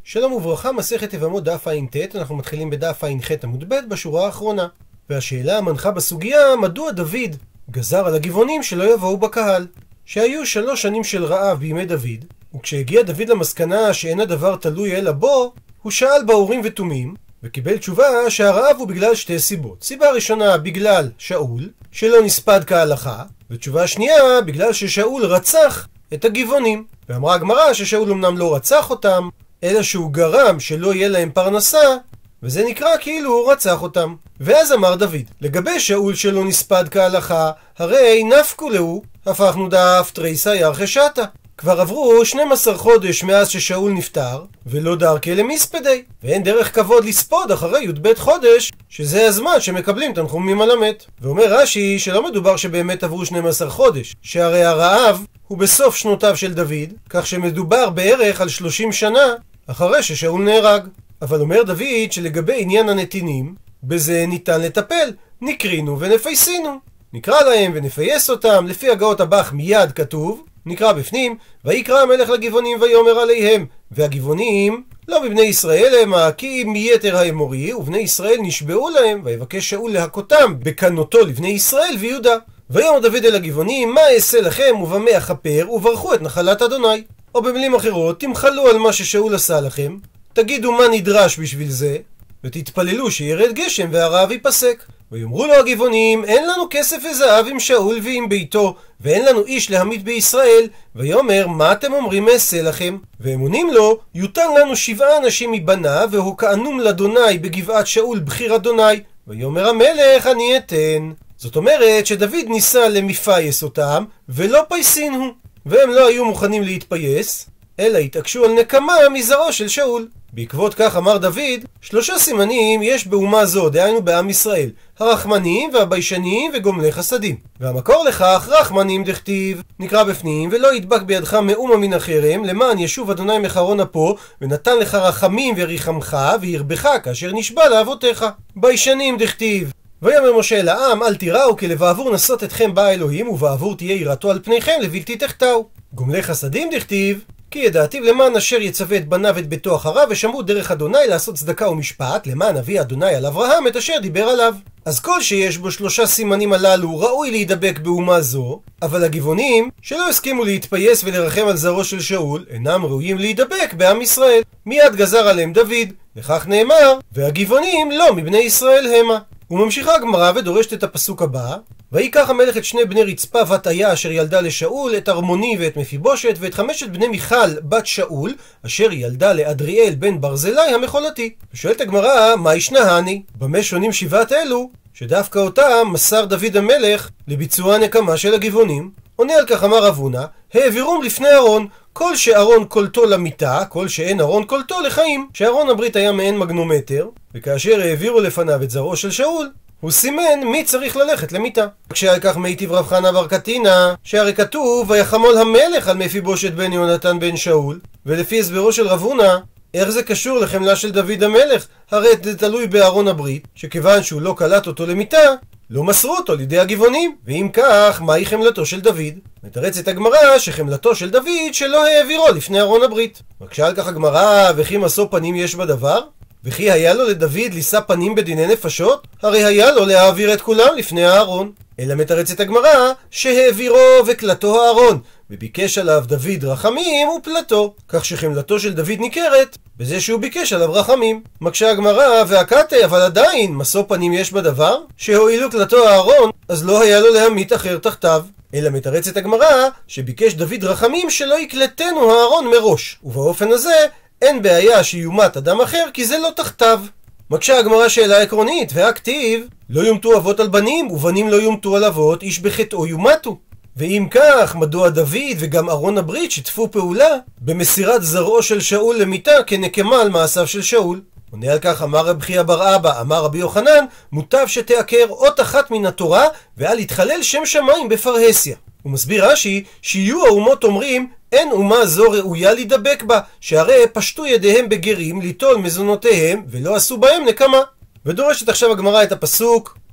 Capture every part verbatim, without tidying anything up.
שלום וברכה, מסכת יבמות דף ע"ט, אנחנו מתחילים בדף ע"ח עמוד ב' בשורה האחרונה. והשאלה המנחה בסוגיה, מדוע דוד גזר על הגבעונים שלא יבואו בקהל? שהיו שלוש שנים של רעב בימי דוד, וכשהגיע דוד למסקנה שאין הדבר תלוי אלא בו, הוא שאל באורים ותומים, וקיבל תשובה שהרעב הוא בגלל שתי סיבות. סיבה ראשונה בגלל שאול, שלא נספד כהלכה, ותשובה שנייה בגלל ששאול רצח את הגבעונים. ואמרה הגמרא ששאול אמנם לא רצח אותם, אלא שהוא גרם שלא יהיה להם פרנסה, וזה נקרא כאילו הוא רצח אותם. ואז אמר דוד, לגבי שאול שלא נספד כהלכה, הרי נפקו לו, הפכנו דף תריסא ירחי שתא. כבר עברו שנים עשר חודש מאז ששאול נפטר, ולא דרכי למספדי, ואין דרך כבוד לספוד אחרי י"ב חודש, שזה הזמן שמקבלים תנחומים על המת. ואומר רש"י שלא מדובר שבאמת עברו שנים עשר חודש, שהרי הרעב הוא בסוף שנותיו של דוד, כך שמדובר בערך על שלושים שנה אחרי ששאול נהרג. אבל אומר דוד שלגבי עניין הנתינים, בזה ניתן לטפל, נקרינו ונפייסינו. נקרא להם ונפייס אותם, לפי הגאות הבח מיד כתוב, נקרא בפנים, ויקרא המלך לגבעונים ויאמר עליהם, והגבעונים לא מבני ישראל הם, כי מיתר האמורי, ובני ישראל נשבעו להם, ויבקש שאול להכותם בקנותו לבני ישראל ויהודה. ויאמר דוד אל הגבעונים, מה אעשה לכם ובמה אכפר, וברכו את נחלת אדוני. או במילים אחרות, תמחלו על מה ששאול עשה לכם, תגידו מה נדרש בשביל זה, ותתפללו שירד גשם והרעב ייפסק. ויאמרו לו הגבעונים, אין לנו כסף וזהב עם שאול ועם ביתו, ואין לנו איש להמית בישראל. ויאמר, מה אתם אומרים אעשה לכם? והם עונים לו, יותן לנו שבעה אנשים מבניו, והוקענום לאדוני בגבעת שאול בחיר אדוני. ויאמר המלך, אני אתן. זאת אומרת שדוד ניסה למפייס אותם, ולא פייסינו. והם לא היו מוכנים להתפייס, אלא התעקשו על נקמה מזרעו של שאול. בעקבות כך אמר דוד, שלושה סימנים יש באומה זו, דהיינו בעם ישראל, הרחמנים והביישנים וגומלי חסדים. והמקור לכך רחמנים דכתיב, נקרא בפנים, ולא ידבק בידך מאומה מן החרם, למען ישוב אדוני מחרון אפו, ונתן לך רחמים וריחמך, וירבך כאשר נשבע לאבותיך. ביישנים דכתיב, ויאמר משה אל העם, אל תיראו, כי לבעבור נסות אתכם בא אלוהים, ובעבור תהיה יראתו על פניכם לבלתי תחטאו. גומלי חסדים דכתיב, כי ידעתיו למען אשר יצווה את בניו את ביתו אחריו, ושמעו דרך אדוני לעשות צדקה ומשפט, למען אביא אדוני על אברהם את אשר דיבר עליו. אז כל שיש בו שלושה סימנים הללו ראוי להידבק באומה זו, אבל הגבעונים שלא הסכימו להתפייס ולרחם על זרעו של שאול, אינם ראויים להידבק בעם ישראל. מיד גזר עליהם דוד, לכך נאמר, והגבעונים לא מבני ישראל המה. וממשיכה הגמרא ודורשת את הפסוק הבא, ויקח המלך את שני בני רצפה בת איה אשר ילדה לשאול, את ארמוני ואת מפיבושת, ואת חמשת בני מיכל בת שאול אשר ילדה לאדריאל בן ברזלי המחולתי. ושואלת הגמרא, מה ישנהני? במה שונים שבעת אלו שדווקא אותם מסר דוד המלך לביצוע הנקמה של הגבעונים? עונה על כך אמר רב הונא, העבירום לפני ארון, כל שארון קולתו למיטה, כל שאין ארון קולתו לחיים. שארון הברית היה מעין מגנומטר, וכאשר העבירו לפניו את זרעו של שאול, הוא סימן מי צריך ללכת למיטה. כשעל כך מיטיב רב חנא בר קטינא, שהרי כתוב ויחמול המלך על מפיבושת בן יונתן בן שאול, ולפי הסברו של רב הונא, איך זה קשור לחמלה של דוד המלך? הרי זה תלוי בארון הברית, שכיוון שהוא לא קלט אותו למיטה, לא מסרו אותו לידי הגבעונים. ואם כך, מהי חמלתו של דוד? מתרצת הגמרא שחמלתו של דוד שלא העבירו לפני ארון הברית. מקשה על כך הגמרא, וכי משוא פנים יש בדבר? וכי היה לו לדוד לישא פנים בדיני נפשות? הרי היה לו להעביר את כולם לפני הארון. אלא מתרצת הגמרא שהעבירו וקלטו הארון, וביקש עליו דוד רחמים ופלטו, כך שחמלתו של דוד ניכרת בזה שהוא ביקש עליו רחמים. מקשה הגמרא, והקטע, אבל עדיין משוא פנים יש בדבר? שהואילו קלטו הארון, אז לא היה לו להמית אחר תחתיו. אלא מתרצת הגמרא שביקש דוד רחמים שלא יקלטנו הארון מראש, ובאופן הזה אין בעיה שיומת אדם אחר, כי זה לא תחתיו. מקשה הגמרא שאלה עקרונית, והכתיב לא יומתו אבות על בנים ובנים לא יומתו על אבות, איש בחטאו יומתו. ואם כך, מדוע דוד וגם ארון הברית שיתפו פעולה במסירת זרעו של שאול למיטה כנקמה על מעשיו של שאול? עונה על כך אמר רב חייא בר אבא, אמר רבי יוחנן, מוטב שתעקר אות אחת מן התורה ואל יתחלל שם שמיים בפרהסיה. הוא מסביר רש"י שיהיו האומות אומרים, אין אומה זו ראויה להידבק בה, שהרי פשטו ידיהם בגרים ליטול מזונותיהם ולא עשו בהם נקמה. ודורשת עכשיו הגמרא את הפסוק,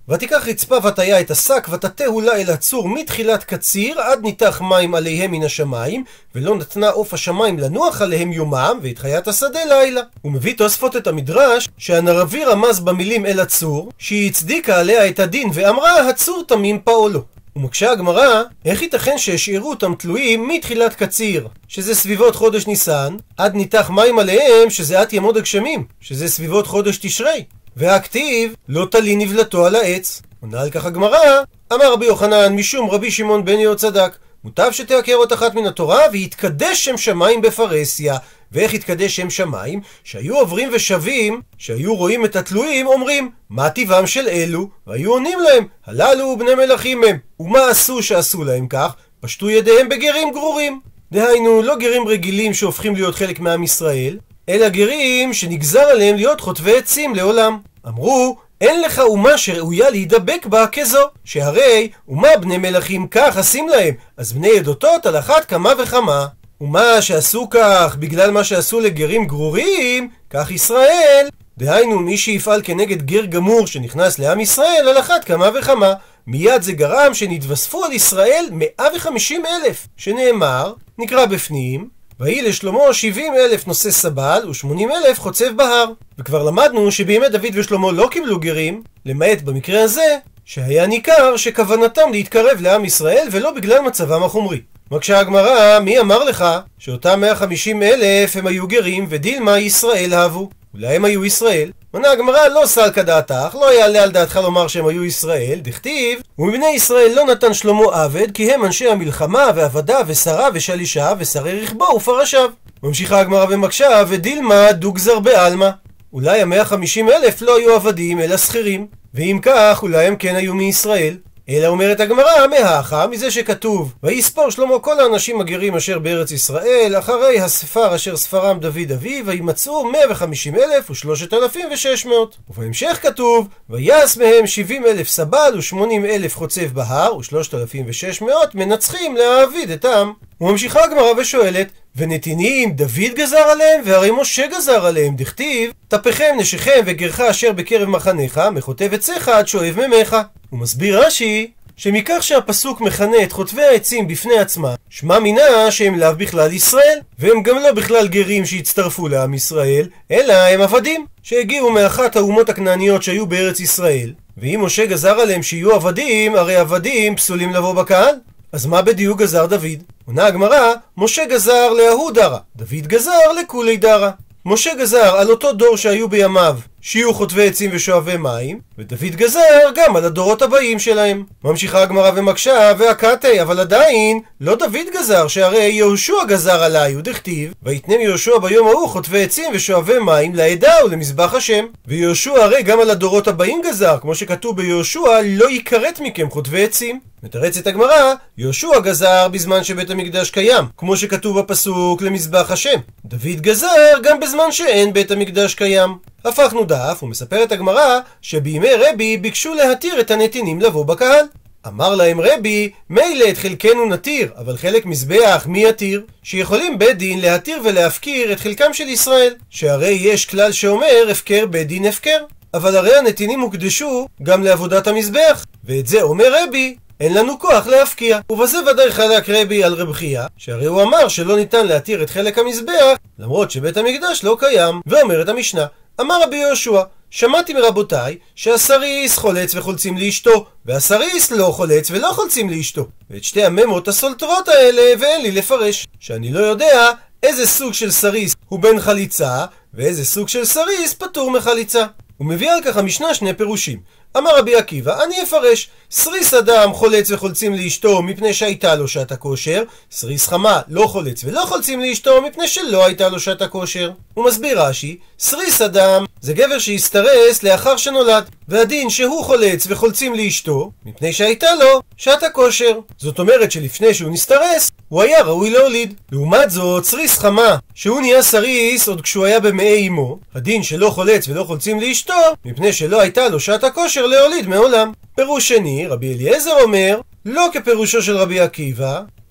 ותיקח רצפה ותיה את השק ותתהו לה אל הצור מתחילת קציר עד ניתח מים עליהם מן השמיים, ולא נתנה עוף השמיים לנוח עליהם יומם ואת חיית השדה לילה. הוא מביא תוספות את המדרש שהנרבי רמז במילים אל הצור שהיא הצדיקה עליה את הדין ואמרה הצור תמים פעולו. ומקשה הגמרא, איך ייתכן שהשאירו אותם תלויים מתחילת קציר, שזה סביבות חודש ניסן, עד ניתח מים עליהם, שזה עד ימות הגשמים, שזה סביבות חודש תשרי, והכתיב לא תלי נבלתו על העץ. עונה על כך הגמרא, אמר רבי יוחנן משום רבי שמעון בן יהודה צדק, מוטב שתעקר אות אחת מן התורה ויתקדש שם שמיים בפרהסיה. ואיך התקדש שם שמיים? שהיו עוברים ושבים, שהיו רואים את התלויים, אומרים מה טבעם של אלו? והיו עונים להם הללו בני מלכים הם. ומה עשו שעשו להם כך? פשטו ידיהם בגרים גרורים. דהיינו לא גרים רגילים שהופכים להיות חלק מעם ישראל, אלא גרים שנגזר עליהם להיות חוטבי עצים לעולם. אמרו אין לך אומה שראויה להידבק בה כזו, שהרי אומה בני מלכים כך עשים להם, אז בני עדותות על אחת כמה וכמה. ומה שעשו כך בגלל מה שעשו לגרים גרורים, כך ישראל, דהיינו מי שיפעל כנגד גר גמור שנכנס לעם ישראל על אחת כמה וכמה. מיד זה גרם שנתווספו על ישראל מאה וחמישים אלף, שנאמר, נקרא בפנים, ויהי לשלמה שבעים אלף נושא סבל ושמונים אלף חוצב בהר. וכבר למדנו שבימי דוד ושלמה לא קיבלו גרים, למעט במקרה הזה שהיה ניכר שכוונתם להתקרב לעם ישראל ולא בגלל מצבם החומרי. מקשה הגמרא, מי אמר לך שאותם מאה וחמישים אלף הם היו גרים ודילמה ישראל הבו? אולי הם היו ישראל? עונה הגמרא, לא סלקא דעתך, לא יעלה על דעתך לומר שהם היו ישראל, דכתיב ומבני ישראל לא נתן שלמה עבד כי הם אנשי המלחמה ועבדה ושרה ושלישה ושרי רכבו ופרשיו. ממשיכה הגמרא ומקשה, ודילמה דוגזר בעלמא, אולי ה-מאה וחמישים אלף לא היו עבדים אלא שכירים, ואם כך אולי הם כן היו מישראל. אלא אומרת הגמרא, מהכה מזה שכתוב ויספור שלמה כל האנשים הגרים אשר בארץ ישראל אחרי הספר אשר ספרם דוד אביו וימצאו מאה וחמישים אלף ושלושת אלפים ושש מאות. ובהמשך כתוב ויעש מהם שבעים אלף סבל ושמונים אלף חוצב בהר ושלושת אלפים ושש מאות מנצחים להעביד את העם. וממשיכה הגמרא ושואלת, ונתינים דוד גזר עליהם והרי משה גזר עליהם, דכתיב טפכם נשיכם וגרך אשר בקרב מחניך מחוטב עציך עד שואב ממך. הוא מסביר רש"י שמכך שהפסוק מכנה את חוטבי העצים בפני עצמם, שמע מינה שהם לאו בכלל ישראל, והם גם לא בכלל גרים שהצטרפו לעם ישראל, אלא הם עבדים שהגיעו מאחת האומות הכנעניות שהיו בארץ ישראל. ואם משה גזר עליהם שיהיו עבדים, הרי עבדים פסולים לבוא בקהל. אז מה בדיוק גזר דוד? עונה הגמרא, משה גזר להוא דרא, דוד גזר לכולי דרא. משה גזר על אותו דור שהיו בימיו שיהיו חוטבי עצים ושואבי מים, ודוד גזר גם על הדורות הבאים שלהם. ממשיכה הגמרא ומקשה, והקטי, אבל עדיין לא דוד גזר, שהרי יהושע גזר עליי, ודכתיב ויתנם יהושע ביום ההוא חוטבי עצים ושואבי מים לעדה ולמזבח השם. ויהושע הרי גם על הדורות הבאים גזר, כמו שכתוב ביהושע לא ייכרת מכם חוטבי עצים. מתרצת הגמרא, יהושע גזר בזמן שבית המקדש קיים, כמו שכתוב בפסוק למזבח השם. דוד גזר גם בזמן שאין בית המקדש קיים. הפכנו דף, ומספרת הגמרא שבימי רבי ביקשו להתיר את הנתינים לבוא בקהל. אמר להם רבי, מילא את חלקנו נתיר, אבל חלק מזבח מי יתיר? שיכולים בית דין להתיר ולהפקיר את חלקם של ישראל, שהרי יש כלל שאומר הפקר בית דין הפקר. אבל הרי הנתינים הוקדשו גם לעבודת המזבח, ואת זה אומר רבי, אין לנו כוח להפקיע. ובזה ודאי חלק רבי על רב חייא, שהרי הוא אמר שלא ניתן להתיר את חלק המזבח למרות שבית המקדש לא קיים. ואומרת המשנה, אמר רבי יהושע, שמעתי מרבותיי שהסריס חולץ וחולצים לאשתו, והסריס לא חולץ ולא חולצים לאשתו, ואת שתי הממות הסולטרות האלה ואין לי לפרש, שאני לא יודע איזה סוג של סריס הוא בן חליצה ואיזה סוג של סריס פטור מחליצה. הוא מביא על כך המשנה שני פירושים. אמר רבי עקיבא, אני אפרש, סריס אדם חולץ וחולצים לאשתו מפני שהייתה לו שעת הכושר, סריס חמה לא חולץ ולא חולצים לאשתו מפני שלא הייתה לו שעת הכושר. הוא מסביר רש"י, סריס אדם זה גבר שהסתרס לאחר שנולד, והדין שהוא חולץ וחולצים לאשתו מפני שהייתה לו שעת הכושר. זאת אומרת שלפני שהוא נסתרס הוא היה ראוי להוליד. לעומת זאת, סריס חמה שהוא נהיה סריס עוד כשהוא היה במעי אמו, הדין שלא חולץ ולא חולצים לאשתו מפני שלא הייתה לו שעת הכושר להוליד מעולם. פירוש שני, רבי אליעזר אומר, לא כפירושו של רבי עקיבא,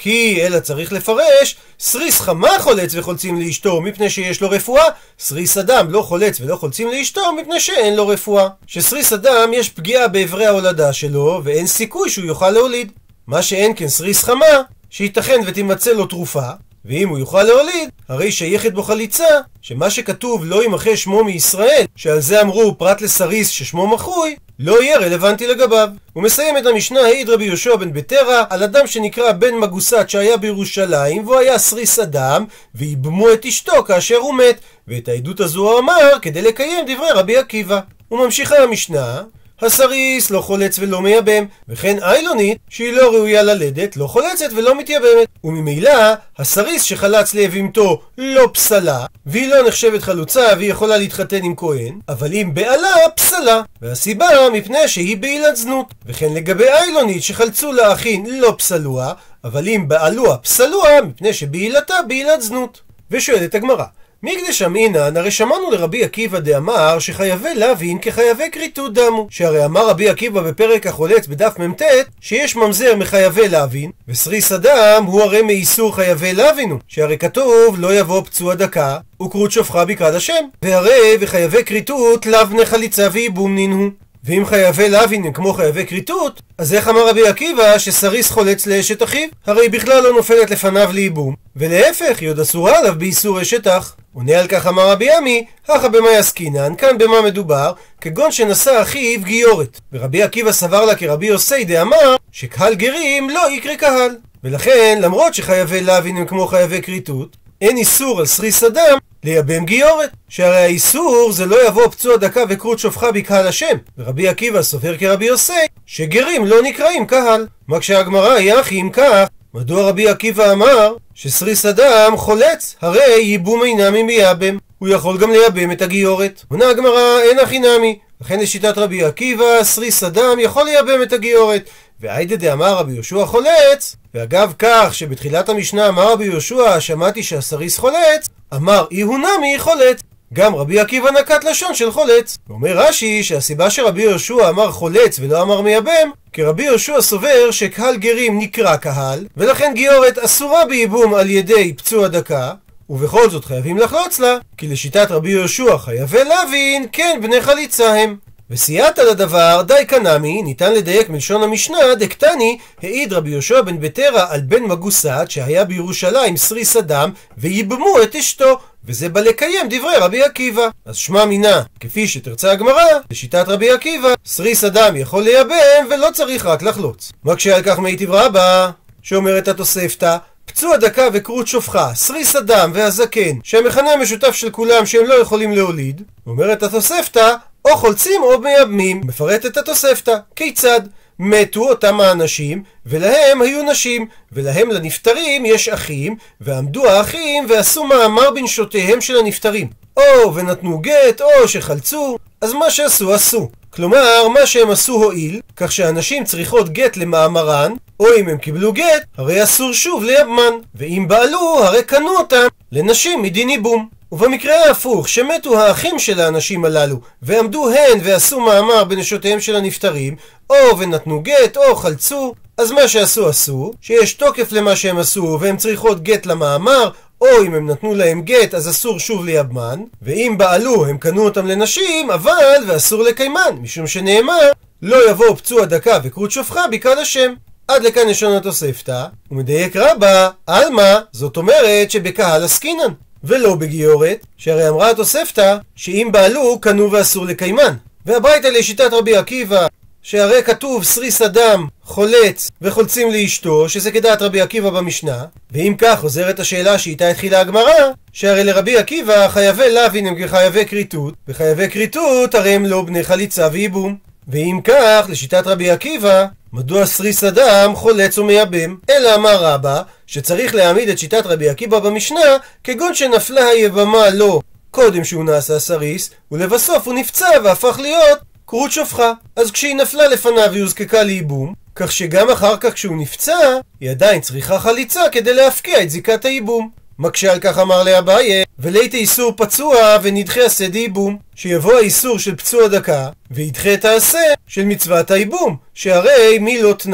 כי אלא צריך לפרש, סריס חמה חולץ וחולצים לאשתו מפני שיש לו רפואה, סריס אדם לא חולץ ולא חולצים לאשתו מפני שאין לו רפואה. שסריס אדם יש פגיעה באיברי ההולדה שלו ואין סיכוי שהוא יוכל להוליד. מה שאין כן סריס חמה, שייתכן ותימצא לו תרופה, ואם הוא יוכל להוליד, הרי שייכת בו חליצה, שמה שכתוב לא ימחה שמו מישראל, שעל זה אמרו פרט לסריס ששמו מחוי, לא יהיה רלוונטי לגביו. הוא מסיים את המשנה, העיד רבי יהושע בן ביתרא על אדם שנקרא בן מגוסת שהיה בירושלים, והוא היה סריס אדם, ויבמו את אשתו כאשר הוא מת, ואת העדות הזו הוא אמר כדי לקיים דברי רבי עקיבא. וממשיכה המשנה, הסריס לא חולץ ולא מייבם, וכן איילונית שהיא לא ראויה ללדת, לא חולצת ולא מתייבמת. וממילא הסריס שחלץ ליבמתו לא פסלה, והיא לא נחשבת חלוצה והיא יכולה להתחתן עם כהן, אבל אם בעלה פסלה, והסיבה מפני שהיא בעילת זנות. וכן לגבי איילונית שחלצו לאחין לא פסלוה, אבל אם בעלוה פסלוה מפני שבעילתה בעילת זנות. ושואלת הגמרא, מקדש אמינן, הרי שמענו לרבי עקיבא דאמר שחייבי להבין כחייבי כריתות דמו, שהרי אמר רבי עקיבא בפרק החולץ בדף מ"ט שיש ממזר מחייבי להבין, וסריס אדם הוא הרי מאיסור חייבי להבינו, שהרי כתוב לא יבוא פצוע דקה וכרות שופחה בקרא השם, והרי וחייבי כריתות לאו חליצה וייבום נינו. ואם חייבי להבין הם כמו חייבי כריתות, אז איך אמר רבי עקיבא שסריס חולץ לאשת אחיו? הרי בכלל לא נופלת לפניו לייבום, ולהפך היא עוד אסורה עליו באיסור אשת אח. עונה על כך אמר רבי עמי, הכה במה יסקינן, כאן במה מדובר, כגון שנשא אחיו גיורת. ורבי עקיבא סבר לה כרבי יוסי דאמר שקהל גרים לא יקרא קהל, ולכן למרות שחייבי להבין הם כמו חייבי כריתות, אין איסור על סריס אדם לייבם גיורת, שהרי האיסור זה לא יבוא פצוע דקה וכרות שופחה בקהל השם. ורבי עקיבא סובר כרבי יוסי שגרים לא נקראים קהל. מה כשהגמרא היא אחי אם כך, מדוע רבי עקיבא אמר שסריס אדם חולץ? הרי ייבום אינמי מייבם, הוא יכול גם לייבם את הגיורת. עונה הגמרא אין הכי נמי, לכן לשיטת רבי עקיבא סריס אדם יכול לייבם את הגיורת. והיידה דאמר רבי יהושע חולץ, ואגב כך שבתחילת המשנה אמר רבי יהושע שמעתי שהסריס חולץ, אמר אי הוא נמי חולץ. גם רבי עקיבא נקט לשון של חולץ. ואומר רש"י שהסיבה שרבי יהושע אמר חולץ ולא אמר מייבם, כי רבי יהושע סובר שקהל גרים נקרא קהל, ולכן גיורת אסורה בייבום על ידי פצוע דקה, ובכל זאת חייבים לחלוץ לה, כי לשיטת רבי יהושע חייבי להבין כן בני חליצה הם. וסייעת לדבר די קנמי, ניתן לדייק מלשון המשנה דקטני, העיד רבי יהושע בן ביתרא על בן מגוסת שהיה בירושלים סריס אדם וייבמו את אשתו, וזה בא לקיים דברי רבי עקיבא. אז שמע מינה כפי שתרצה הגמרא, לשיטת רבי עקיבא סריס אדם יכול לייבם ולא צריך רק לחלוץ. מה כשעל כך מיטיב רבה שאומרת התוספתא פצוע דקה וכרות שופחה, סריס אדם והזקן שהמכנה המשותף של כולם שהם לא יכולים להוליד, אומרת התוספתא או חולצים או מייבמים. מפרט את התוספתא כיצד מתו אותם האנשים ולהם היו נשים, ולהם לנפטרים יש אחים, ועמדו האחים ועשו מאמר בנשותיהם של הנפטרים, או ונתנו גט או שחלצו, אז מה שעשו עשו, כלומר מה שהם עשו הועיל, כך שאנשים צריכות גט למאמרן, או אם הם קיבלו גט הרי אסור שוב לייבמן, ואם בעלו הרי קנו אותם לנשים מדין ייבום. ובמקרה ההפוך, שמתו האחים של האנשים הללו ועמדו הן ועשו מאמר בנשותיהם של הנפטרים, או ונתנו גט או חלצו, אז מה שעשו עשו, שיש תוקף למה שהם עשו והם צריכות גט למאמר, או אם הם נתנו להם גט אז אסור שוב לייבמן, ואם בעלו הם קנו אותם לנשים, אבל ואסור לקיימן, משום שנאמר לא יבוא פצוע דקה וכרות שופחה בקהל השם. עד לכאן לשון התוספתא. ומדייק רבה עלמא, זאת אומרת שבקהל עסקינן ולא בגיורת, שהרי אמרה התוספתא שאם בעלו קנו ואסור לקיימן. והברייתא לשיטת רבי עקיבא שהרי כתוב סריס אדם חולץ וחולצים לאשתו, שזה כדעת רבי עקיבא במשנה, ואם כך חוזרת השאלה שאיתה התחילה הגמרא, שהרי לרבי עקיבא חייבי להבין הם כחייבי כריתות, וחייבי כריתות הרי הם לא בני חליצה וייבום. ואם כך לשיטת רבי עקיבא מדוע סריס אדם חולץ ומייבם? אלא אמר רבא שצריך להעמיד את שיטת רבי עקיבא במשנה כגון שנפלה היבמה לו קודם שהוא נעשה סריס, ולבסוף הוא נפצע והפך להיות כרות שופחה. אז כשהיא נפלה לפניו היא הוזקקה לייבום, כך שגם אחר כך כשהוא נפצע היא עדיין צריכה חליצה כדי להפקיע את זיקת הייבום. מקשה על כך אמר לאביי ולית איסור פצוע ונדחה עשה דייבום, שיבוא האיסור של פצוע דקה וידחה את העשה של מצוות הייבום, שהרי מי לא תנן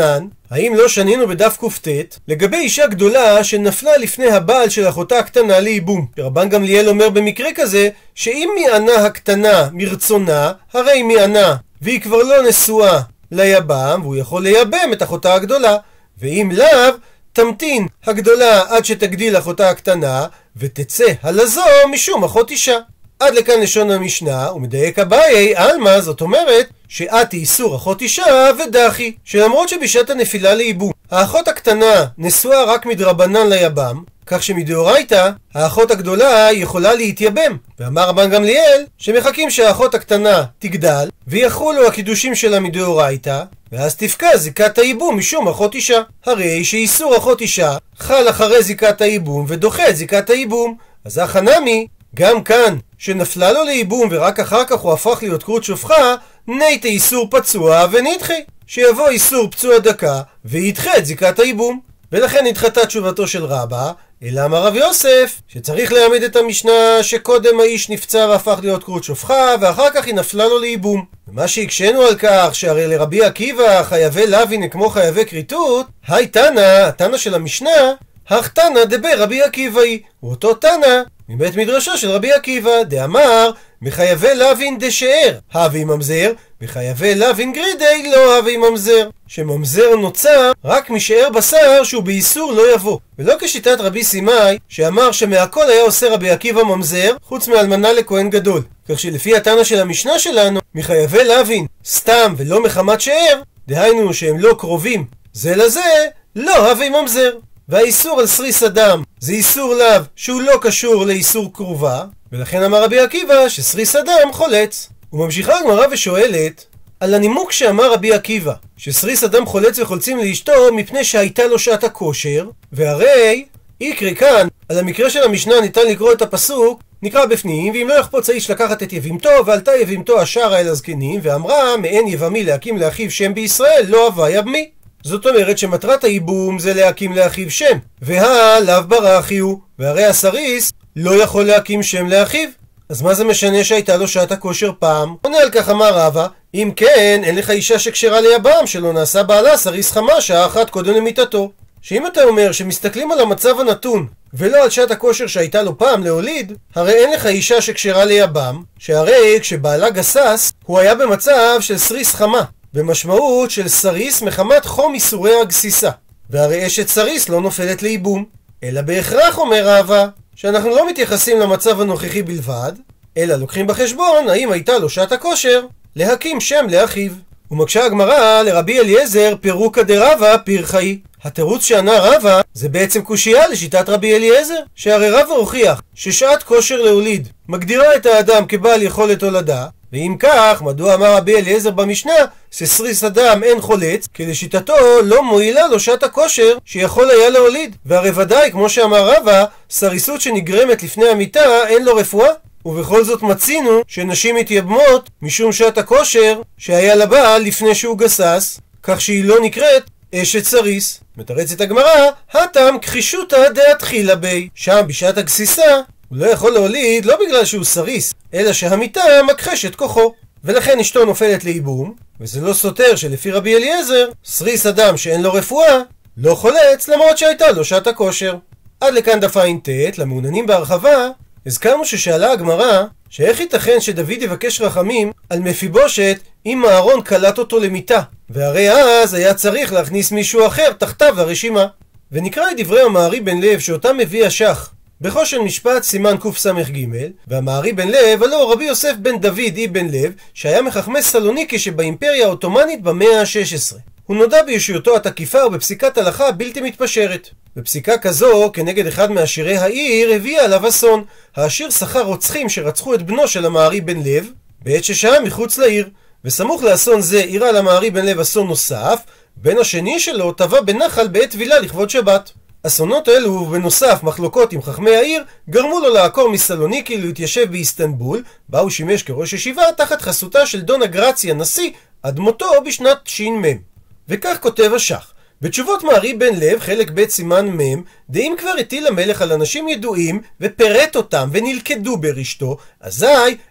האם לא שנינו בדף ק"ט לגבי אישה גדולה שנפלה לפני הבעל של אחותה הקטנה לייבום? רבן גמליאל אומר במקרה כזה שאם מענה הקטנה מרצונה, הרי מענה והיא כבר לא נשואה ליבם והוא יכול לייבם את אחותה הגדולה, ואם לאו תמתין הגדולה עד שתגדיל אחותה הקטנה ותצא הלזו משום אחות אישה. עד לכאן לשון המשנה, ומדייק אביי עלמא, זאת אומרת שאת איסור אחות אישה ודחי, שלמרות שבשעת הנפילה לייבום האחות הקטנה נשואה רק מדרבנן ליבם, כך שמדאורייתא האחות הגדולה יכולה להתייבם. ואמר רבן גמליאל שמחכים שהאחות הקטנה תגדל ויחולו הקידושים שלה מדאורייתא, ואז תפקע זיקת הייבום משום אחות אישה. הרי שאיסור אחות אישה חל אחרי זיקת הייבום ודוחה את זיקת הייבום. אז אחא נמי, גם כאן שנפלה לו לייבום ורק אחר כך הוא הפך להיות כרות שופחה, ניתא איסור פצוע ונדחה, שיבוא איסור פצוע דקה וידחה את זיקת הייבום. ולכן נדחתה תשובתו של רבא, אלא אמר רב יוסף שצריך להעמיד את המשנה שקודם האיש נפצע והפך להיות כרות שופחה ואחר כך היא נפלה לו לייבום. ומה שהקשנו על כך שהרי לרבי עקיבא חייבי לוין כמו חייבי כריתות, היי תנא, התנא של המשנה, הך תנא דבר רבי עקיבאי, הוא אותו תנא מבית מדרשו של רבי עקיבא, דאמר מחייבי לוין דשאר הווי ממזר, מחייבי לוין גרידי לא הווי ממזר, שממזר נוצר רק משאר בשר שהוא באיסור לא יבוא, ולא כשיטת רבי סימאי שאמר שמהכל היה עושה רבי עקיבא ממזר חוץ מאלמנה לכהן גדול. כך שלפי התנא של המשנה שלנו מחייבי לוין סתם ולא מחמת שאר, דהיינו שהם לא קרובים זה לזה, לא הווי ממזר. והאיסור על סריס אדם זה איסור לאו שהוא לא קשור לאיסור קרובה, ולכן אמר רבי עקיבא שסריס אדם חולץ. וממשיכה הגמרא ושואלת על הנימוק שאמר רבי עקיבא שסריס אדם חולץ וחולצים לאשתו מפני שהייתה לו שעת הכושר, והרי יקרא כאן על המקרה של המשנה ניתן לקרוא את הפסוק, נקרא בפנים, ואם לא יחפוץ האיש לקחת את יבימתו ועלתה יבימתו השערה אל הזקנים ואמרה מאין יבמי להקים לאחיו שם בישראל לא הווה יבמי. זאת אומרת שמטרת הייבום זה להקים לאחיו שם, והלאו ברכי הוא, והרי הסריס לא יכול להקים שם לאחיו. אז מה זה משנה שהייתה לו שעת הכושר פעם? עונה על כך אמר רבא, אם כן אין לך אישה שקשרה ליבם שלא נעשה בעלה סריס חמה שעה אחת קודם למיתתו. שאם אתה אומר שמסתכלים על המצב הנתון ולא על שעת הכושר שהייתה לו פעם להוליד, הרי אין לך אישה שקשרה ליבם, שהרי כשבעלה גסס הוא היה במצב של סריס חמה, במשמעות של סריס מחמת חום איסורי הגסיסה, והרי אשת סריס לא נופלת לייבום. אלא בהכרח אומר רבא שאנחנו לא מתייחסים למצב הנוכחי בלבד, אלא לוקחים בחשבון האם הייתה לו שעת הכושר להקים שם לאחיו. ומקשה הגמרא לרבי אליעזר פירוקא דרבא פירחאי. התירוץ שענה רבא זה בעצם קושייה לשיטת רבי אליעזר, שהרי רבא הוכיח ששעת כושר להוליד מגדירה את האדם כבעל יכולת הולדה, ואם כך מדוע אמר רבי אליעזר במשנה שסריס אדם אין חולץ, כי לשיטתו לא מועילה לו שעת הכושר שיכול היה להוליד, והרי ודאי כמו שאמר רבא סריסות שנגרמת לפני המיטה אין לו רפואה. ובכל זאת מצינו שנשים מתייבמות משום שעת הכושר שהיה לבעל לפני שהוא גסס, כך שהיא לא נקראת אשת סריס. מתרצת הגמרא, הטם כחישותא דאתחילה בי, שם בשעת הגסיסה הוא לא יכול להוליד לא בגלל שהוא סריס, אלא שהמיטה מכחשת כוחו, ולכן אשתו נופלת לייבום. וזה לא סותר שלפי רבי אליעזר סריס אדם שאין לו רפואה לא חולץ למרות שהייתה לו שעת הכושר. עד לכאן דף ע"ט. למעוניינים בהרחבה הזכרנו ששאלה הגמרא שאיך ייתכן שדוד יבקש רחמים על מפיבושת אם אהרון קלט אותו למיטה, והרי אז היה צריך להכניס מישהו אחר תחתיו לרשימה. ונקרא את דברי המארי בן לב שאותם מביא השח בחושן משפט סימן קס"ג. והמארי בן לב הלא רבי יוסף בן דוד אבן לב, שהיה מחכמי סלוניקי שבאימפריה העות'מאנית במאה ה-שש עשרה. הוא נודע בישויותו התקיפה ובפסיקת הלכה בלתי מתפשרת. בפסיקה כזו כנגד אחד מעשירי העיר הביאה עליו אסון. העשיר שכר רוצחים שרצחו את בנו של המארי בן לב בעת ששהה מחוץ לעיר, וסמוך לאסון זה אירע למארי בן לב אסון נוסף. בן השני שלו טבע בנחל בעת טבילה לכבוד שבת. אסונות אלו ובנוסף מחלוקות עם חכמי העיר גרמו לו לעקור מסלוניקי להתיישב באיסטנבול, בה הוא שימש כראש ישיבה תחת חסותה של דונה גרציה נשיא עד מותו בשנת תש"מ. וכך כותב השח בתשובות מארי בן לב חלק ב' סימן מ', דאם כבר הטיל המלך על אנשים ידועים ופרט אותם ונלכדו ברשתו, אזי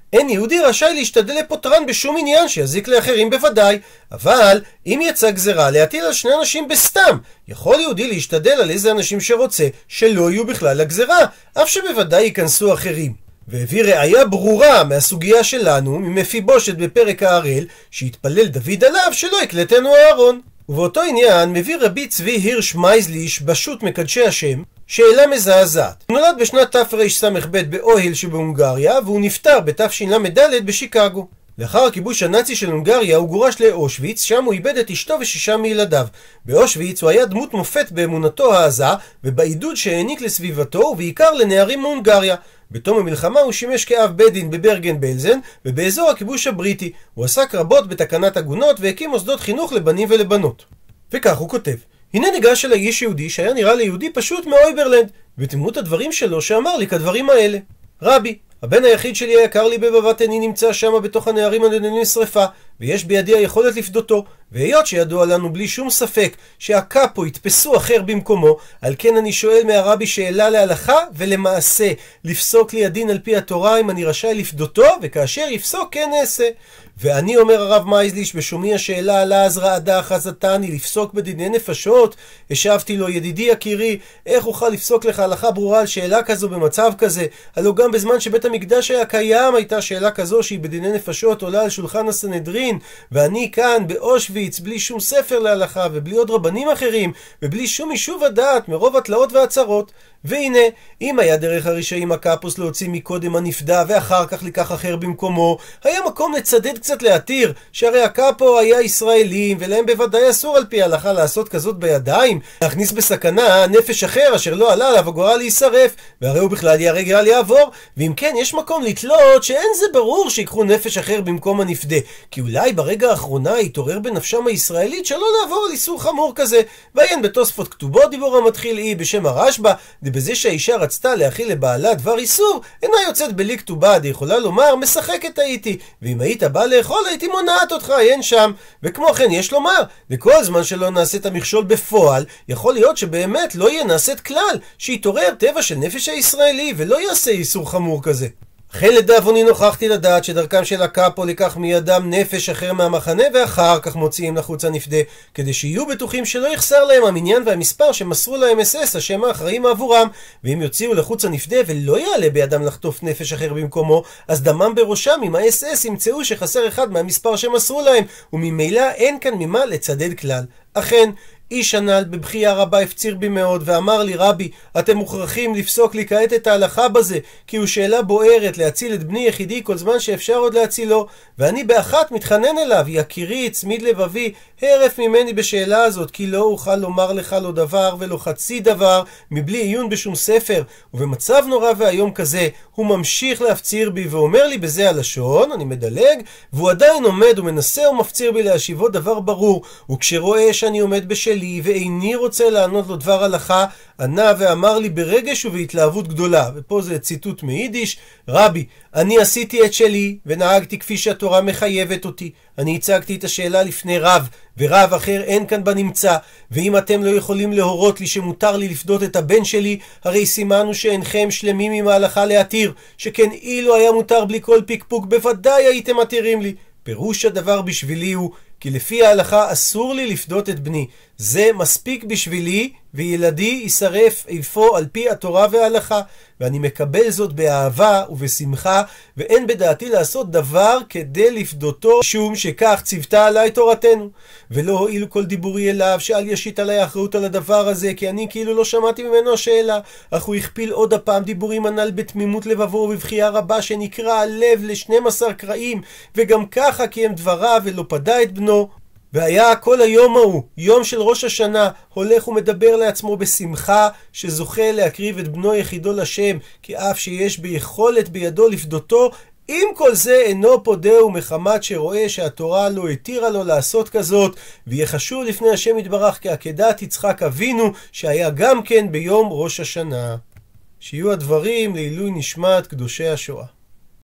אין יהודי רשאי להשתדל לפותרן בשום עניין שיזיק לאחרים בוודאי, אבל אם יצא גזרה להטיל על שני אנשים בסתם, יכול יהודי להשתדל על איזה אנשים שרוצה שלא יהיו בכלל לגזרה, אף שבוודאי ייכנסו אחרים. והביא ראיה ברורה מהסוגיה שלנו, ממפיבושת בפרק הערל, שהתפלל דוד עליו שלא יקלטנו אהרון. ובאותו עניין מביא רבי צבי הירש מייזליש בשו"ת מקדשי השם שאלה מזעזעת. הוא נולד בשנת תרס"ב באוהל שבהונגריה, והוא נפטר בתשל"ד בשיקגו. לאחר הכיבוש הנאצי של הונגריה הוא גורש לאושוויץ, שם הוא איבד את אשתו ושישה מילדיו. באושוויץ הוא היה דמות מופת באמונתו העזה ובעידוד שהעניק לסביבתו ובעיקר לנערים מהונגריה. בתום המלחמה הוא שימש כאב בית דין בברגן בלזן ובאזור הכיבוש הבריטי. הוא עסק רבות בתקנת עגונות והקים מוסדות חינוך לבנים ולבנות. וכך הוא כותב: הנה ניגש אל האיש יהודי שהיה נראה ליהודי פשוט מאויברלנד, ותימות הדברים שלו שאמר לי כדברים האלה: רבי, הבן היחיד שלי היקר לי בבבת עיני נמצא שם בתוך הנערים הנדונים שריפה, ויש בידי היכולת לפדותו, והיות שידוע לנו בלי שום ספק שהקאפו יתפסו אחר במקומו, על כן אני שואל מהרבי שאלה להלכה ולמעשה, לפסוק לי הדין על פי התורה אם אני רשאי לפדותו, וכאשר יפסוק כן אעשה. ואני אומר הרב מייזליש בשומי השאלה עלה אז רעדה חזתני לפסוק בדיני נפשות, השבתי לו: ידידי יקירי, איך אוכל לפסוק לך הלכה ברורה על שאלה כזו במצב כזה? הלא גם בזמן שבית המקדש היה קיים הייתה שאלה כזו שהיא בדיני נפשות עולה על שולחן הסנהדרין, ואני כאן באושוויץ בלי שום ספר להלכה ובלי עוד רבנים אחרים ובלי שום יישוב הדעת מרוב התלאות והצרות. והנה, אם היה דרך הרשעים הקאפוס להוציא מקודם הנפדה ואחר כך לקח אחר במקומו, היה מקום לצדד קצת להתיר, שהרי הקאפו היה ישראלים ולהם בוודאי אסור על פי ההלכה לעשות כזאת בידיים, להכניס בסכנה נפש אחר אשר לא עלה עליו הגורל להישרף, והרי הוא בכלל ייהרג אל יעבור. ואם כן, יש מקום לתלות שאין זה ברור שיקחו נפש אחר במקום הנפדה, כי אולי ברגע האחרונה יתעורר בנפשם הישראלית שלא לעבור על איסור חמור כזה. ועיין בתוספות כתובות דיבור המתחיל אי בשם הרשב"א, בזה שהאישה רצתה להכיל לבעלה דבר איסור, אינה יוצאת בלי כתובה, די יכולה לומר משחקת הייתי, ואם היית בא לאכול הייתי מונעת אותך, אין שם. וכמו כן יש לומר, לכל זמן שלא נעשית המכשול בפועל, יכול להיות שבאמת לא יהיה נעשית כלל, שיתעורר טבע של נפש הישראלי ולא יעשה איסור חמור כזה. אחרי לדאבוני נוכחתי לדעת שדרכם של הקאפו לקח מידם נפש אחר מהמחנה ואחר כך מוציאים לחוץ הנפדה, כדי שיהיו בטוחים שלא יחסר להם המניין והמספר שמסרו להם אס אס השם האחראים עבורם, ואם יוציאו לחוץ הנפדה ולא יעלה בידם לחטוף נפש אחר במקומו, אז דמם בראשם עם ה-אס אס ימצאו שחסר אחד מהמספר שמסרו להם, וממילא אין כאן ממה לצדד כלל. אכן, איש הנ"ל בבכייה רבה הפציר בי מאוד ואמר לי: רבי, אתם מוכרחים לפסוק לי כעת את ההלכה בזה, כי הוא שאלה בוערת להציל את בני יחידי כל זמן שאפשר עוד להצילו. ואני באחת מתחנן אליו: יקירי, צמיד לבבי, הרף ממני בשאלה הזאת, כי לא אוכל לומר לך לא דבר ולא חצי דבר מבלי עיון בשום ספר. ובמצב נורא והיום כזה הוא ממשיך להפציר בי ואומר לי בזה הלשון, אני מדלג, והוא עדיין עומד ומנסה ומפציר בי להשיבו דבר ברור, וכשרואה שאני עומד בשלי ואיני רוצה לענות לו דבר הלכה, ענה ואמר לי ברגש ובהתלהבות גדולה, ופה זה ציטוט מיידיש: רבי, אני עשיתי את שלי ונהגתי כפי שהתורה מחייבת אותי. אני הצגתי את השאלה לפני רב, ורב אחר אין כאן בנמצא, ואם אתם לא יכולים להורות לי שמותר לי לפדות את הבן שלי, הרי סימנו שאינכם שלמים עם ההלכה להתיר, שכן אילו היה מותר בלי כל פיקפוק בוודאי הייתם מתירים לי. פירוש הדבר בשבילי הוא כי לפי ההלכה אסור לי לפדות את בני. זה מספיק בשבילי, וילדי יישרף איפה על פי התורה וההלכה, ואני מקבל זאת באהבה ובשמחה, ואין בדעתי לעשות דבר כדי לפדותו, שום שכך ציוותה עליי תורתנו. ולא הועיל כל דיבורי אליו שאל ישית עליי האחריות על הדבר הזה, כי אני כאילו לא שמעתי ממנו השאלה, אך הוא הכפיל עוד הפעם דיבורים הנ"ל בתמימות לבבו ובבכייה רבה, שנקרע הלב ל-שנים עשר קרעים, וגם ככה קיים דבריו ולא פדה את בנו. והיה כל היום ההוא, יום של ראש השנה, הולך ומדבר לעצמו בשמחה שזוכה להקריב את בנו יחידו לשם, כי אף שיש ביכולת בידו לפדותו, עם כל זה אינו פודהו מחמת שרואה שהתורה לא התירה לו לעשות כזאת, ויהיה חשוב לפני השם יתברך כעקדת יצחק אבינו שהיה גם כן ביום ראש השנה. שיהיו הדברים לעילוי נשמת קדושי השואה.